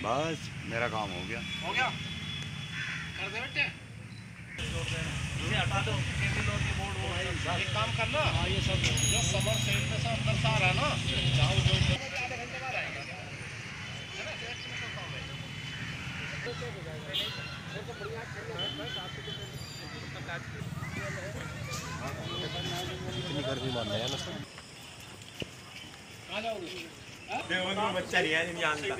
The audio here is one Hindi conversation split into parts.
बस मेरा काम हो गया। हो गया, कर दे बेटे। ये हटा दो, एक काम करना, ये सब जो समर सेल में से अंदर से आ रहा है ना, जाओ जो आधे घंटे बाद आएगा, है ना? इतनी गर्मी बंद है ना सर। आ जाओगे? बच्चा नहीं है जानता।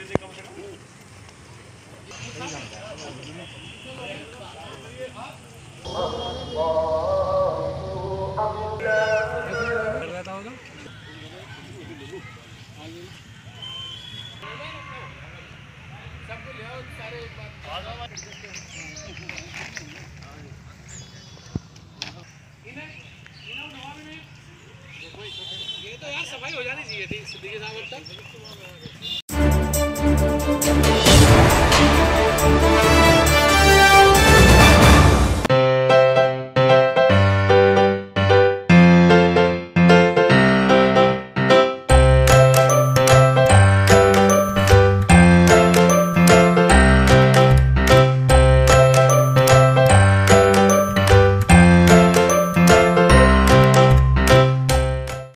सबको ले आओ सारे एक बार। ये तो यार सफाई हो जानी चाहिए थी सिद्दीकी साहब अब तक।